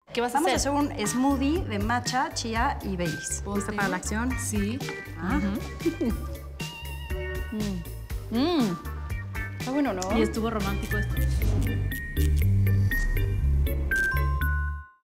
¿Qué vas a Vamos a hacer? hacer un smoothie de matcha, chía y Baileys. ¿Lista para la acción? Sí. Ah. Está bueno, ¿no? Y estuvo romántico esto.